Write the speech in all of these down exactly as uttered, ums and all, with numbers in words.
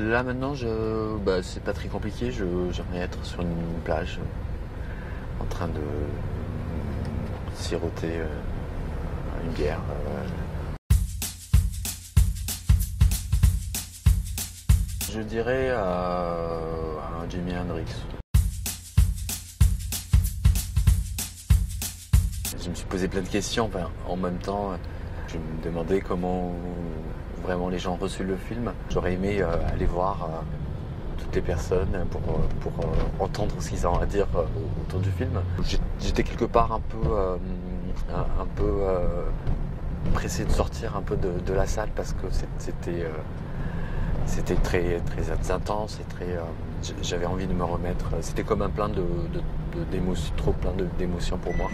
là maintenant, je, bah, c'est pas très compliqué. Je, j'aimerais être sur une plage, en train de siroter euh, une bière. Euh. Je dirais à, à un Jimi Hendrix. Je me suis posé plein de questions. Enfin, en même temps, je me demandais comment vraiment les gens ont reçu le film. J'aurais aimé euh, aller voir euh, toutes les personnes pour, pour euh, entendre ce qu'ils ont à dire euh, autour du film. J'étais quelque part un peu, euh, un, un peu euh, pressé de sortir un peu de, de la salle parce que c'était, euh, c'était très, très intense et très. Euh, j'avais envie de me remettre. C'était comme un plein de, de, de d'émotions, trop plein de, d'émotions pour moi.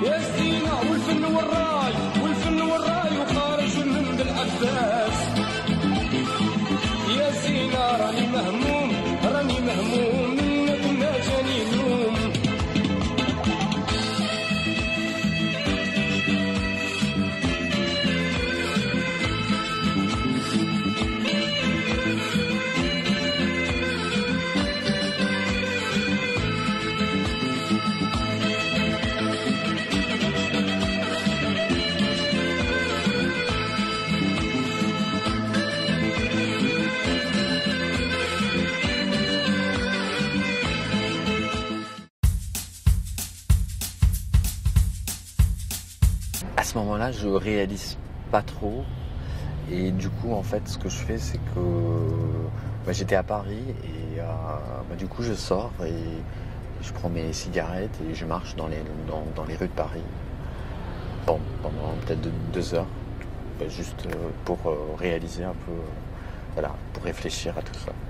À ce moment-là, je réalise pas trop. Et du coup, en fait, ce que je fais, c'est que bah, j'étais à Paris et euh, bah, du coup, je sors et je prends mes cigarettes et je marche dans les, dans, dans les rues de Paris pendant, pendant peut-être deux, deux heures, bah, juste pour euh, réaliser un peu, euh, voilà, pour réfléchir à tout ça.